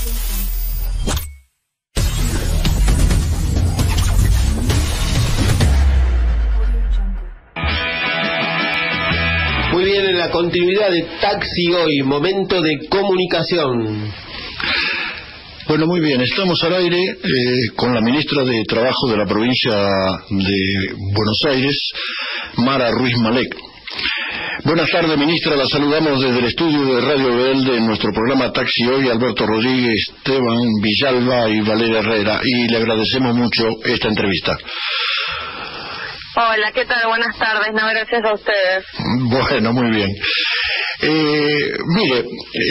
Muy bien, en la continuidad de Taxi Hoy, momento de comunicación. Bueno, muy bien, estamos al aire con la ministra de Trabajo de la provincia de Buenos Aires, Mara Ruiz Malek. Buenas tardes, ministra, la saludamos desde el estudio de Radio Rebelde en nuestro programa Taxi Hoy, Alberto Rodríguez, Esteban Villalba y Valeria Herrera, y le agradecemos mucho esta entrevista. Hola, ¿qué tal? Buenas tardes, no, gracias a ustedes. Bueno, muy bien. Mire,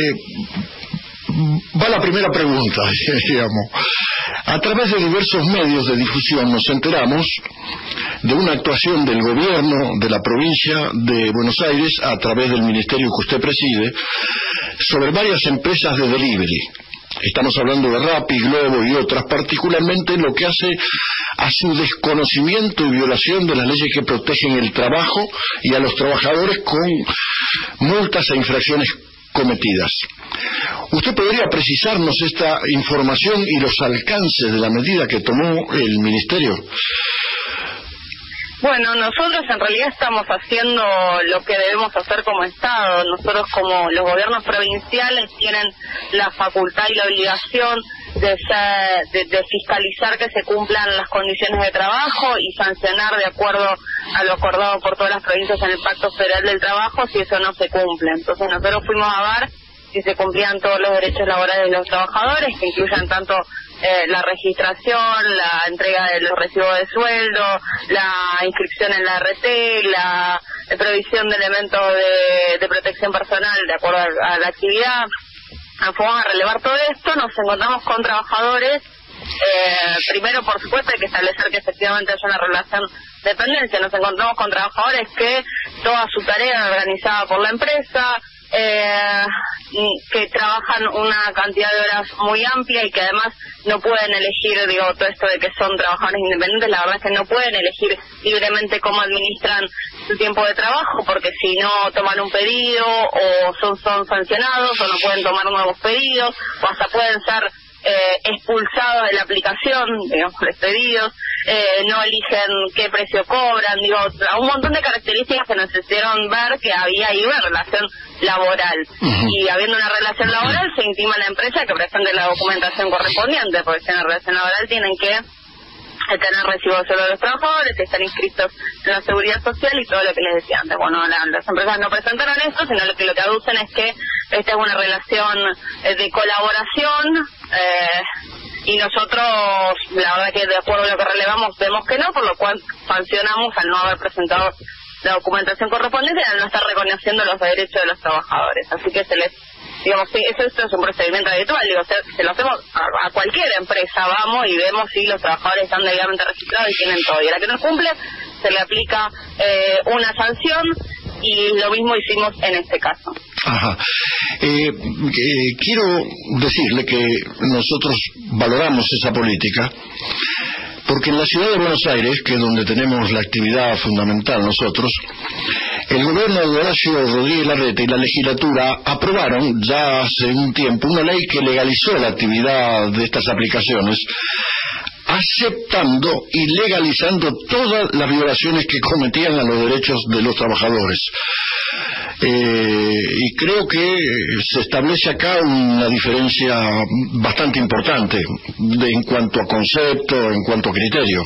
va la primera pregunta, digamos. A través de diversos medios de difusión nos enteramos de una actuación del gobierno de la provincia de Buenos Aires a través del ministerio que usted preside sobre varias empresas de delivery. Estamos hablando de Rappi, Globo y otras, particularmente en lo que hace a su desconocimiento y violación de las leyes que protegen el trabajo y a los trabajadores con multas e infracciones cometidas. ¿Usted podría precisarnos esta información y los alcances de la medida que tomó el ministerio? Bueno, nosotros en realidad estamos haciendo lo que debemos hacer como Estado. Nosotros, como los gobiernos provinciales, tienen la facultad y la obligación de fiscalizar que se cumplan las condiciones de trabajo y sancionar de acuerdo a lo acordado por todas las provincias en el Pacto Federal del Trabajo si eso no se cumple. Entonces nosotros fuimos a ver si se cumplían todos los derechos laborales de los trabajadores, que incluyan tanto la registración, la entrega de los recibos de sueldo, la inscripción en la RT, la provisión de elementos de protección personal de acuerdo a la actividad. Fuimos a relevar todo esto, nos encontramos con trabajadores. Primero, por supuesto, hay que establecer que efectivamente haya una relación de dependencia. Nos encontramos con trabajadores que toda su tarea es organizada por la empresa, que trabajan una cantidad de horas muy amplia y que además no pueden elegir, digo, todo esto de que son trabajadores independientes, la verdad es que no pueden elegir libremente cómo administran su tiempo de trabajo, porque si no toman un pedido o son sancionados o no pueden tomar nuevos pedidos o hasta pueden ser expulsados de la aplicación, digamos, los pedidos, no eligen qué precio cobran, digo, un montón de características que nos hicieron ver que había ahí una relación laboral. Y habiendo una relación laboral se intima a la empresa que presente la documentación correspondiente, porque si hay una relación laboral tienen que tener recibos solo de los trabajadores, estar inscritos en la seguridad social y todo lo que les decía antes. Bueno, las empresas no presentaron esto, sino lo que aducen es que esta es una relación de colaboración, y nosotros, la verdad que de acuerdo a lo que relevamos, vemos que no, por lo cual sancionamos al no haber presentado la documentación correspondiente y al no estar reconociendo los derechos de los trabajadores. Así que digamos, sí, esto es un procedimiento habitual, digo, se lo hacemos a cualquier empresa, vamos y vemos si los trabajadores están debidamente registrados y tienen todo. Y a la que no cumple, se le aplica una sanción, y lo mismo hicimos en este caso. Ajá. Quiero decirle que nosotros valoramos esa política, porque en la ciudad de Buenos Aires, que es donde tenemos la actividad fundamental nosotros, el gobierno de Horacio Rodríguez Larreta y la legislatura aprobaron ya hace un tiempo una ley que legalizó la actividad de estas aplicaciones, aceptando y legalizando todas las violaciones que cometían a los derechos de los trabajadores. Y creo que se establece acá una diferencia bastante importante en cuanto a concepto, en cuanto a criterio.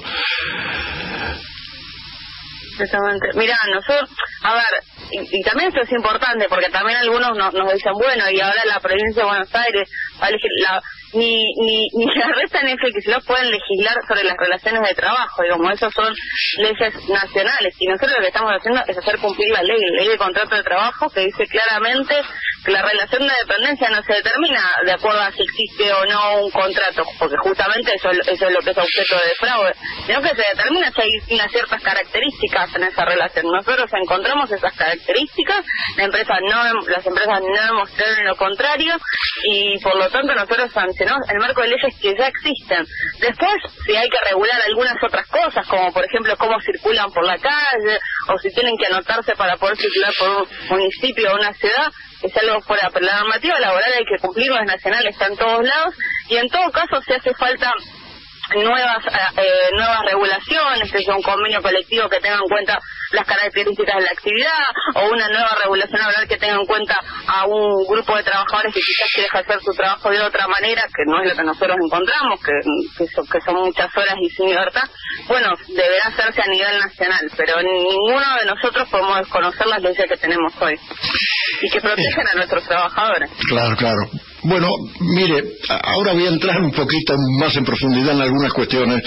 Exactamente. Mira, nosotros, a ver, y también esto es importante, porque también algunos nos dicen, bueno, y ahora la provincia de Buenos Aires va a elegir ni la resta ni FXLOC pueden legislar sobre las relaciones de trabajo, digamos, esos son leyes nacionales, y nosotros lo que estamos haciendo es hacer cumplir la ley de contrato de trabajo, que dice claramente que la relación de dependencia no se determina de acuerdo a si existe o no un contrato, porque justamente eso es lo que es objeto de fraude, sino que se determina si hay unas ciertas características en esa relación. Nosotros encontramos esas características, las empresas no demostraron lo contrario, y por lo tanto nosotros sancionamos tenemos el marco de leyes que ya existen. Después, si hay que regular algunas otras cosas, como por ejemplo cómo circulan por la calle, o si tienen que anotarse para poder circular por un municipio o una ciudad, es algo fuera, pero la normativa laboral hay que cumplirlo, es nacional, está en todos lados, y en todo caso si hace falta nuevas regulaciones, que sea un convenio colectivo que tenga en cuenta las características de la actividad, o una nueva regulación laboral que tenga en cuenta a un grupo de trabajadores que quizás quiere ejercer su trabajo de otra manera, que no es lo que nosotros encontramos, que son muchas horas y sin libertad, bueno, deberá hacerse a nivel nacional, pero ninguno de nosotros podemos desconocer las leyes que tenemos hoy y que protegen a nuestros trabajadores. Claro. Bueno, mire, ahora voy a entrar un poquito más en profundidad en algunas cuestiones,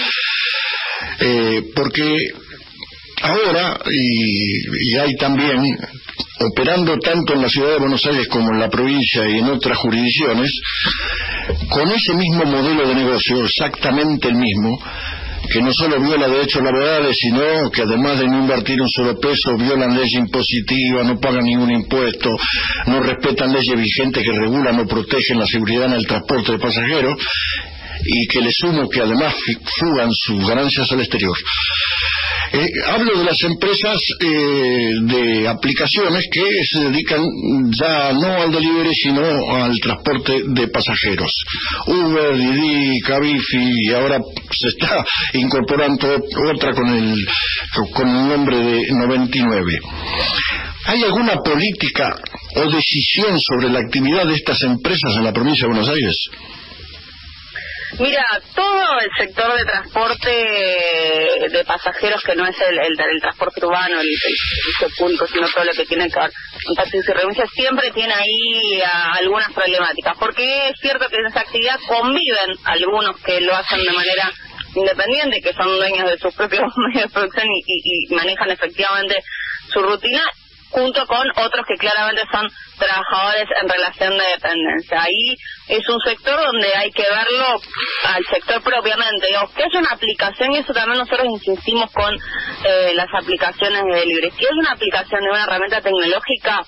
porque ahora, y hay también, operando tanto en la ciudad de Buenos Aires como en la provincia y en otras jurisdicciones, con ese mismo modelo de negocio, exactamente el mismo, que no solo viola derechos laborales, sino que además de no invertir un solo peso, violan leyes impositivas, no pagan ningún impuesto, no respetan leyes vigentes que regulan o protegen la seguridad en el transporte de pasajeros, y que le sumo que además fugan sus ganancias al exterior. Hablo de las empresas de aplicaciones que se dedican ya no al delivery sino al transporte de pasajeros. Uber, Didi, Cabify, y ahora se está incorporando otra con el nombre de 99. ¿Hay alguna política o decisión sobre la actividad de estas empresas en la provincia de Buenos Aires? Mira, todo el sector de transporte de pasajeros, que no es el transporte urbano, el servicio público, sino todo lo que tiene que ver con taxis y reuniones, siempre tiene ahí algunas problemáticas, porque es cierto que en esa actividad conviven algunos que lo hacen de manera independiente, que son dueños de sus propios medios de producción y manejan efectivamente su rutina, junto con otros que claramente son trabajadores en relación de dependencia. Ahí es un sector donde hay que verlo al sector propiamente. Digamos, que haya una aplicación, y eso también nosotros insistimos con las aplicaciones de delivery. Si es una aplicación de una herramienta tecnológica,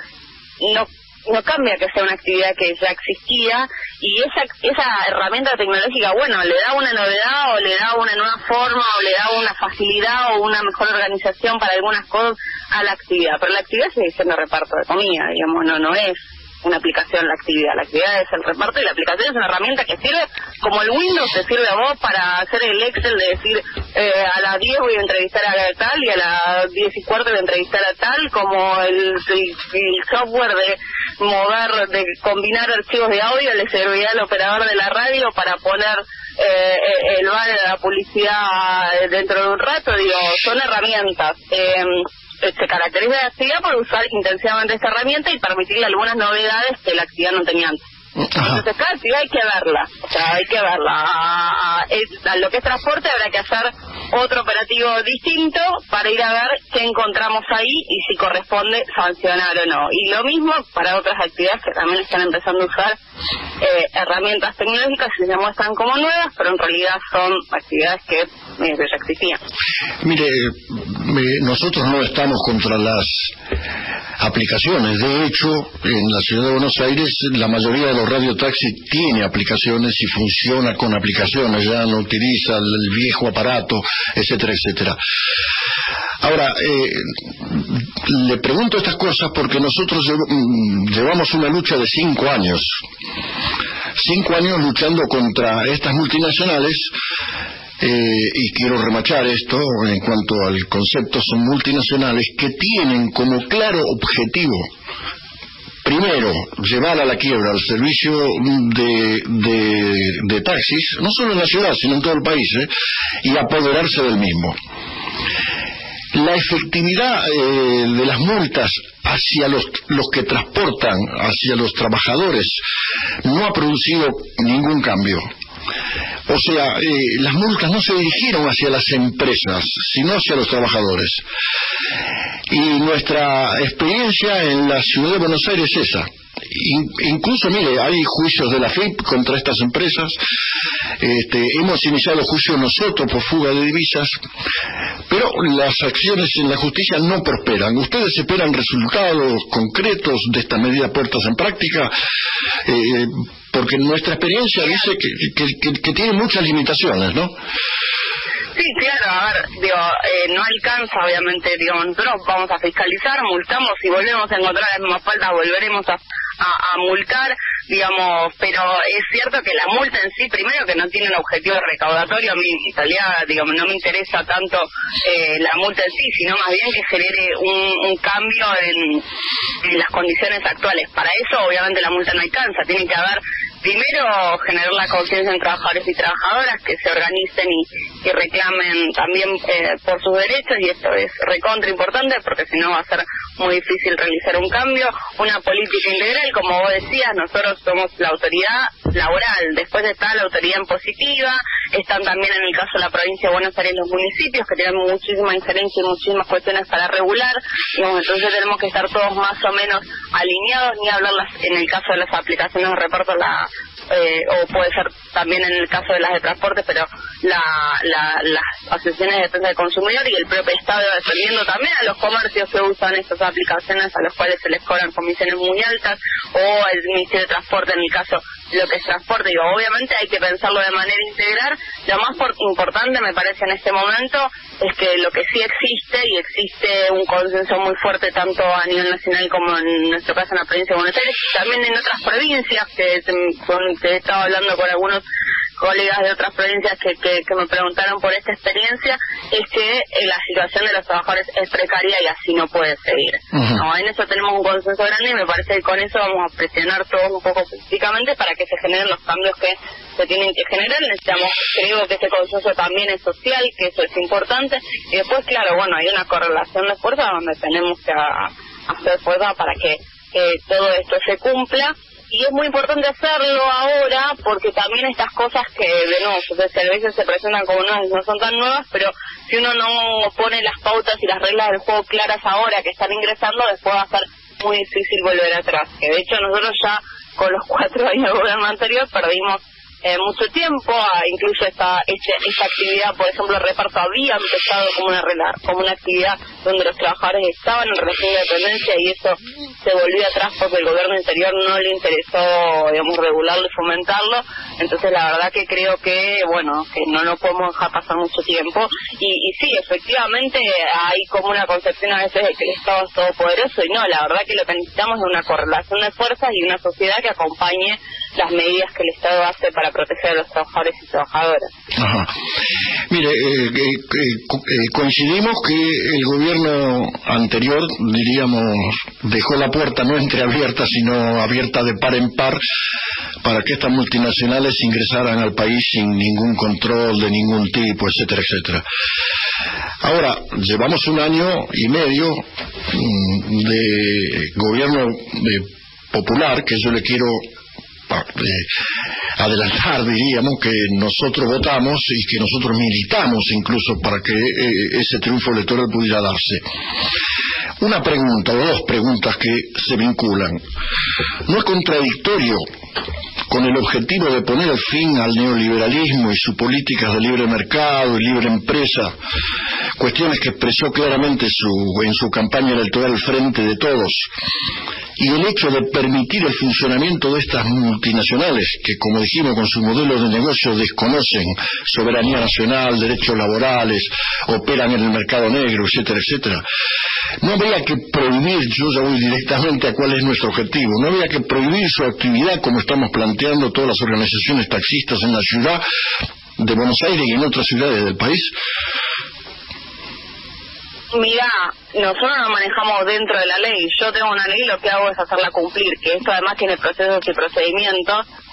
no cambia que sea una actividad que ya existía, y esa herramienta tecnológica, bueno, le da una novedad o le da una nueva forma o le da una facilidad o una mejor organización para algunas cosas a la actividad, pero la actividad sigue siendo reparto de comida, digamos, no es una aplicación la actividad es el reparto, y la aplicación es una herramienta que sirve como el Windows te sirve a vos para hacer el Excel de decir a las 10 voy a entrevistar a tal y a las 10:15 voy a entrevistar a tal, como el software de combinar archivos de audio le servirá al operador de la radio para poner el banner de la publicidad dentro de un rato. Digo, son herramientas. Se caracteriza la actividad por usar intensivamente esta herramienta y permitirle algunas novedades que la actividad no tenía antes. Entonces cada actividad hay que verla, a lo que es transporte habrá que hacer otro operativo distinto para ir a ver qué encontramos ahí y si corresponde sancionar o no. Y lo mismo para otras actividades que también están empezando a usar herramientas tecnológicas y se muestran como nuevas, pero en realidad son actividades que ya existían. Mire, nosotros no estamos contra las aplicaciones. De hecho, en la ciudad de Buenos Aires la mayoría de los radiotaxis tiene aplicaciones y funciona con aplicaciones, ya no utiliza el viejo aparato, etcétera, etcétera. Ahora, le pregunto estas cosas porque nosotros llevamos una lucha de 5 años. 5 años luchando contra estas multinacionales, y quiero remachar esto en cuanto al concepto, son multinacionales que tienen como claro objetivo, primero, llevar a la quiebra el servicio de taxis, no solo en la ciudad, sino en todo el país, y apoderarse del mismo. La efectividad de las multas hacia los que transportan, hacia los trabajadores, no ha producido ningún cambio. O sea, las multas no se dirigieron hacia las empresas, sino hacia los trabajadores. Y nuestra experiencia en la ciudad de Buenos Aires es esa. incluso, mire, hay juicios de la FIP contra estas empresas. Hemos iniciado juicios nosotros por fuga de divisas, pero las acciones en la justicia no prosperan. ¿Ustedes esperan resultados concretos de esta medida puestas en práctica? Porque nuestra experiencia dice que tiene muchas limitaciones, ¿no? Sí, claro, a ver, no alcanza, obviamente, nosotros vamos a fiscalizar, multamos, si volvemos a encontrar las mismas faltas, volveremos a multar, pero es cierto que la multa en sí, primero que no tiene un objetivo recaudatorio, a mí en realidad, no me interesa tanto la multa en sí, sino más bien que genere un cambio en las condiciones actuales. Para eso, obviamente, la multa no alcanza, tiene que haber, primero, generar la conciencia en trabajadores y trabajadoras que se organicen y reclamen también por sus derechos, y esto es recontra importante porque si no va a ser muy difícil realizar un cambio. Una política integral, como vos decías, nosotros somos la autoridad laboral, después está la autoridad impositiva, están también en el caso de la provincia de Buenos Aires los municipios que tienen muchísima injerencia y muchísimas cuestiones para regular, entonces tenemos que estar todos más o menos alineados, ni hablar en el caso de las aplicaciones de reparto o puede ser también en el caso de las de transporte, pero las asociaciones de defensa del consumidor y el propio Estado defendiendo también a los comercios que usan estas aplicaciones, a los cuales se les cobran comisiones muy altas, o el Ministerio de Transporte en el caso de lo que es transporte. Obviamente hay que pensarlo de manera integral. Lo más importante me parece en este momento es que lo que sí existe, y existe un consenso muy fuerte tanto a nivel nacional como en nuestro caso en la provincia de Buenos Aires, también en otras provincias que he estado hablando con algunos colegas de otras provincias que me preguntaron por esta experiencia, es que la situación de los trabajadores es precaria y así no puede seguir. En eso tenemos un consenso grande y me parece que con eso vamos a presionar todos un poco políticamente para que se generen los cambios que se tienen que generar. Creo que este consenso también es social, que eso es importante, y después, claro, hay una correlación de fuerza donde tenemos que hacer fuerza para que todo esto se cumpla. Y es muy importante hacerlo ahora porque también estas cosas que de nuevo a veces se presentan como nuevas, no son tan nuevas, pero si uno no pone las pautas y las reglas del juego claras ahora que están ingresando, después va a ser muy difícil volver atrás. Que de hecho nosotros ya con los 4 años de gobierno anterior perdimos mucho tiempo, incluso esta actividad, por ejemplo, el reparto había empezado como una actividad donde los trabajadores estaban en régimen de dependencia y eso se volvió atrás porque el gobierno anterior no le interesó, regularlo y fomentarlo. Entonces la verdad que creo que no lo podemos dejar pasar mucho tiempo y sí, efectivamente hay como una concepción a veces de que el Estado es todopoderoso y no, la verdad que lo que necesitamos es una correlación de fuerzas y una sociedad que acompañe las medidas que el Estado hace para proteger a los trabajadores y trabajadoras. Ajá. Mire, coincidimos que el gobierno anterior, dejó la puerta no entreabierta, sino abierta de par en par para que estas multinacionales ingresaran al país sin ningún control de ningún tipo, etcétera, etcétera. Ahora, llevamos 1 año y medio de gobierno popular, que yo le quiero adelantar, que nosotros votamos y que nosotros militamos incluso para que ese triunfo electoral pudiera darse. Una pregunta o 2 preguntas que se vinculan. ¿No es contradictorio con el objetivo de poner fin al neoliberalismo y sus políticas de libre mercado y libre empresa, cuestiones que expresó claramente en su campaña electoral Frente de Todos, y el hecho de permitir el funcionamiento de estas multinacionales que, como dijimos, con su modelo de negocio desconocen soberanía nacional, derechos laborales, operan en el mercado negro, etcétera, etcétera? No habría que prohibir, yo ya voy directamente a cuál es nuestro objetivo, no habría que prohibir su actividad como estamos planteando todas las organizaciones taxistas en la ciudad de Buenos Aires y en otras ciudades del país. Mira, nosotros nos manejamos dentro de la ley. Yo tengo una ley y lo que hago es hacerla cumplir, que esto además tiene procesos y procedimientos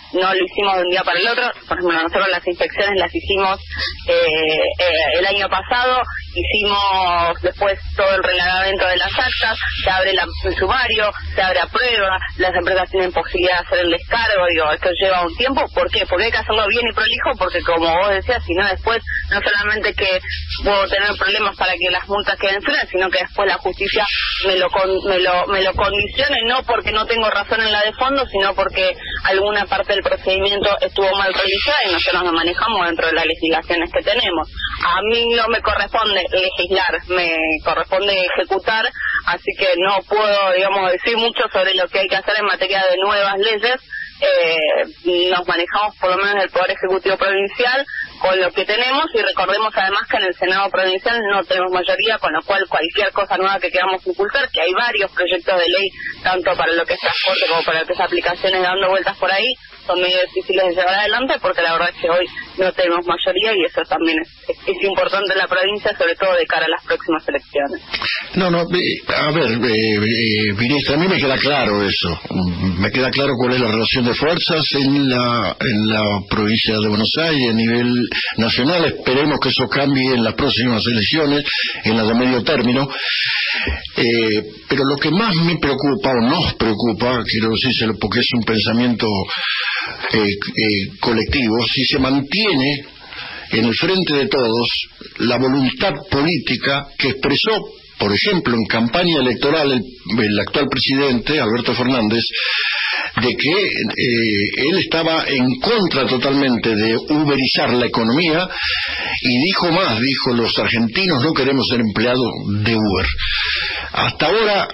no lo hicimos de un día para el otro. Por ejemplo, nosotros las inspecciones las hicimos el año pasado, hicimos después todo el relevamiento de las actas, se abre el sumario, se abre a prueba, las empresas tienen posibilidad de hacer el descargo, digo, esto lleva un tiempo. ¿Por qué? Porque hay que hacerlo bien y prolijo, porque como vos decías, si no después, no solamente que puedo tener problemas para que las multas queden firmes, sino que después la justicia me lo condicione, no porque no tengo razón en la de fondo, sino porque alguna parte del procedimiento estuvo mal realizada y nosotros nos manejamos dentro de las legislaciones que tenemos. A mí no me corresponde legislar, me corresponde ejecutar, así que no puedo, digamos, decir mucho sobre lo que hay que hacer en materia de nuevas leyes. Nos manejamos por lo menos el Poder Ejecutivo Provincial con lo que tenemos, y recordemos además que en el Senado Provincial no tenemos mayoría, con lo cual cualquier cosa nueva que queramos impulsar, que hay varios proyectos de ley, tanto para lo que es transporte como para lo que es aplicaciones dando vueltas por ahí, son medio difíciles de llevar adelante porque la verdad es que hoy no tenemos mayoría, y eso también es importante en la provincia, sobre todo de cara a las próximas elecciones. No, a ver, ministra, a mí me queda claro eso, me queda claro cuál es la relación de fuerzas en la provincia de Buenos Aires a nivel nacional. Esperemos que eso cambie en las próximas elecciones, en las de medio término, pero lo que más me preocupa, o nos preocupa, quiero decírselo porque es un pensamiento colectivo, si se mantiene en el frente de todos la voluntad política que expresó, por ejemplo, en campaña electoral el actual presidente, Alberto Fernández, de que él estaba en contra totalmente de uberizar la economía, y dijo más, dijo: los argentinos no queremos ser empleados de Uber. Hasta ahora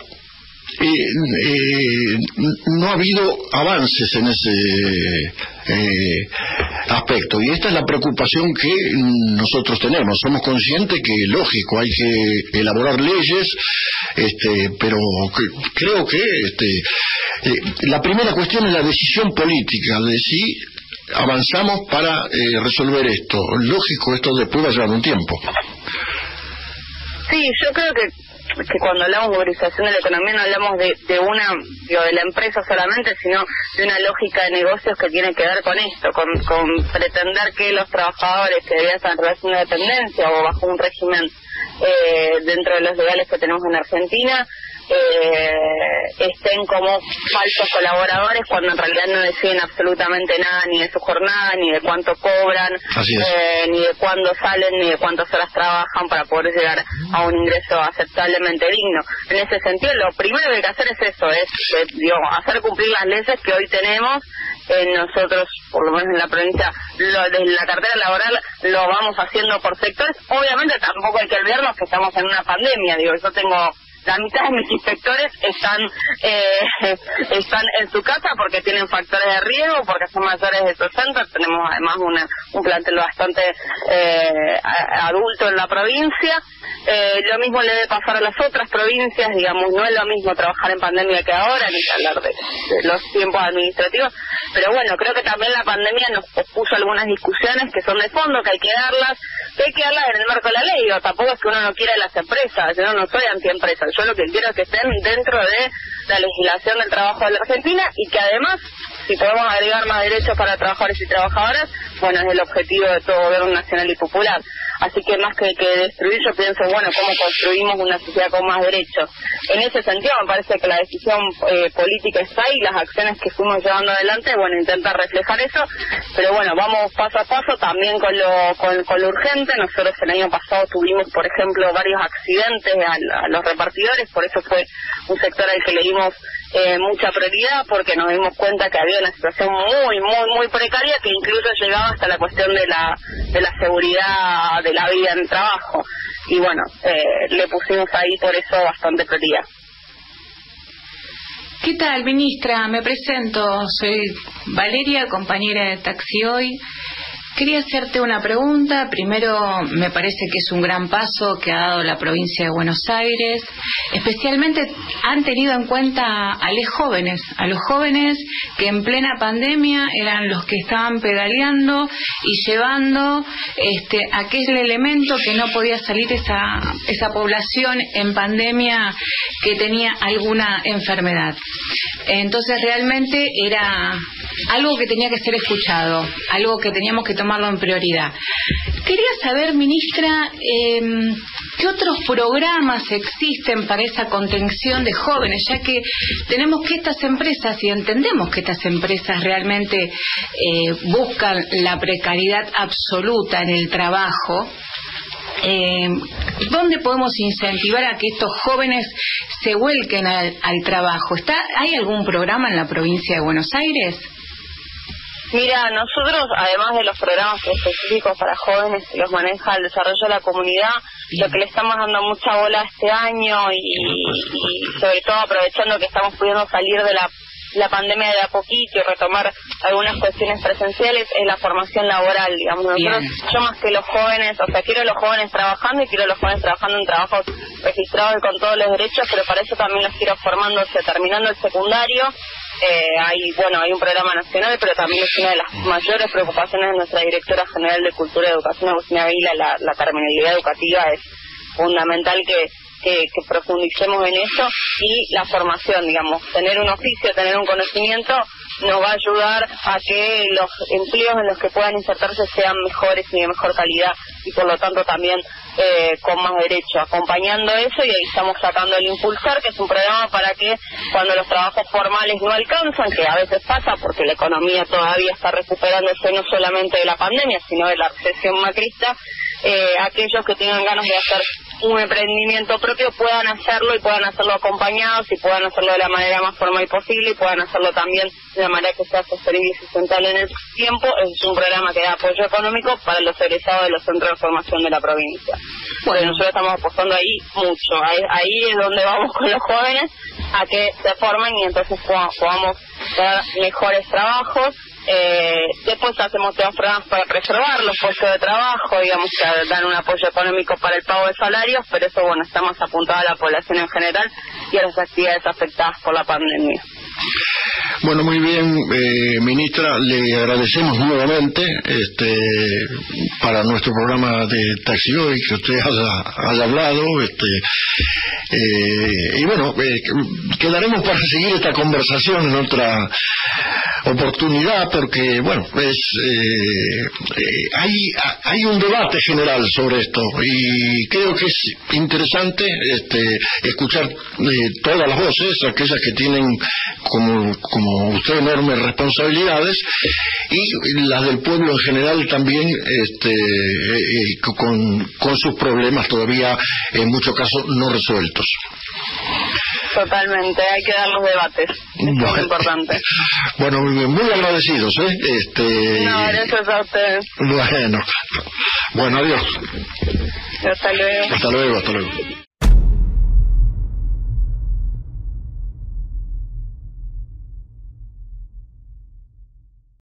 no ha habido avances en ese aspecto, y esta es la preocupación que nosotros tenemos. Somos conscientes que, lógico, hay que elaborar leyes, pero creo que la primera cuestión es la decisión política de si avanzamos para resolver esto. Lógico, esto después va a llevar un tiempo. Sí, yo creo que cuando hablamos de uberización de la economía no hablamos de la empresa solamente, sino de una lógica de negocios que tiene que ver con esto, con pretender que los trabajadores que deberían estar en relación de dependencia o bajo un régimen dentro de los legales que tenemos en Argentina estén como falsos colaboradores, cuando en realidad no deciden absolutamente nada, ni de su jornada, ni de cuánto cobran, ni de cuándo salen, ni de cuántas horas trabajan para poder llegar a un ingreso aceptablemente digno. En ese sentido, lo primero que hay que hacer es eso, hacer cumplir las leyes que hoy tenemos. Nosotros, por lo menos en la provincia, desde la cartera laboral lo vamos haciendo por sectores. Obviamente tampoco hay que olvidarnos que estamos en una pandemia, yo tengo... La mitad de mis inspectores están en su casa porque tienen factores de riesgo, porque son mayores de 60. Tenemos además un plantel bastante adulto en la provincia. Lo mismo le debe pasar a las otras provincias, digamos, no es lo mismo trabajar en pandemia que ahora, ni hablar de los tiempos administrativos. Pero bueno, creo que también la pandemia nos puso algunas discusiones que son de fondo, que hay que darlas en el marco de la ley. Tampoco es que uno no quiera las empresas, yo no soy antiempresa. Yo lo que quiero es que estén dentro de la legislación del trabajo de la Argentina, y que además, si podemos agregar más derechos para trabajadores y trabajadoras, bueno, es el objetivo de todo gobierno nacional y popular. Así que más que destruir, yo pienso, bueno, cómo construimos una sociedad con más derechos. En ese sentido, me parece que la decisión política está ahí, las acciones que fuimos llevando adelante, bueno, intentar reflejar eso, pero bueno, vamos paso a paso, también con lo urgente. Nosotros el año pasado tuvimos, por ejemplo, varios accidentes a los repartidores, por eso fue un sector al que le dimos mucha prioridad, porque nos dimos cuenta que había una situación muy, muy, muy precaria, que incluso llegaba hasta la cuestión de la seguridad de la vida en el trabajo, y bueno, le pusimos ahí por eso bastante prioridad. ¿Qué tal, ministra? Me presento, soy Valeria, compañera de Taxi Hoy. Quería hacerte una pregunta. Primero, me parece que es un gran paso que ha dado la provincia de Buenos Aires. Especialmente han tenido en cuenta a los jóvenes que en plena pandemia eran los que estaban pedaleando y llevando aquel elemento que no podía salir esa población en pandemia que tenía alguna enfermedad. Entonces realmente era algo que tenía que ser escuchado, algo que teníamos que tomarlo en prioridad. Quería saber, ministra, ¿qué otros programas existen para esa contención de jóvenes? Ya que tenemos que estas empresas, y entendemos que estas empresas realmente buscan la precariedad absoluta en el trabajo, ¿dónde podemos incentivar a que estos jóvenes se vuelquen al trabajo? ¿Hay algún programa en la provincia de Buenos Aires? Mira, nosotros, además de los programas específicos para jóvenes que los maneja el desarrollo de la comunidad, lo que le estamos dando mucha bola este año y sobre todo aprovechando que estamos pudiendo salir de la pandemia de a poquito y retomar algunas cuestiones presenciales, es la formación laboral, digamos. Nosotros, yo más que los jóvenes, o sea, quiero a los jóvenes trabajando y quiero a los jóvenes trabajando en trabajos registrados y con todos los derechos, pero para eso también los quiero formándose, terminando el secundario. Hay un programa nacional, pero también es una de las mayores preocupaciones de nuestra directora general de Cultura y Educación, Agustina Vila. La terminalidad educativa es fundamental que profundicemos en eso, y la formación, digamos, tener un oficio, tener un conocimiento nos va a ayudar a que los empleos en los que puedan insertarse sean mejores y de mejor calidad, y por lo tanto también con más derecho. Acompañando eso, y ahí estamos sacando el Impulsar, que es un programa para que cuando los trabajos formales no alcanzan, que a veces pasa porque la economía todavía está recuperándose no solamente de la pandemia, sino de la recesión macrista, aquellos que tengan ganas de hacer un emprendimiento propio puedan hacerlo, y puedan hacerlo acompañados, y puedan hacerlo de la manera más formal posible, y puedan hacerlo también de la manera que sea sostenible y sustentable en el tiempo. Es un programa que da apoyo económico para los egresados de los centros de formación de la provincia. Bueno, nosotros estamos apostando ahí mucho, ahí es donde vamos con los jóvenes, a que se formen y entonces podamos dar mejores trabajos. Después hacemos todos programas para preservar los puestos de trabajo, digamos, que dan un apoyo económico para el pago de salarios, pero eso, bueno, está más apuntado a la población en general y a las actividades afectadas por la pandemia. Bueno, muy bien, ministra, le agradecemos nuevamente para nuestro programa de Taxi Hoy que usted haya hablado, y bueno, quedaremos para seguir esta conversación en otra oportunidad, porque bueno, hay un debate general sobre esto, y creo que es interesante escuchar todas las voces, aquellas que tienen como usted enormes responsabilidades, y las del pueblo en general también, con sus problemas todavía en muchos casos no resueltos. Totalmente, hay que dar los debates, eso es importante. Bueno, muy agradecidos, No, gracias a ustedes. Bueno, adiós. Hasta luego. Hasta luego.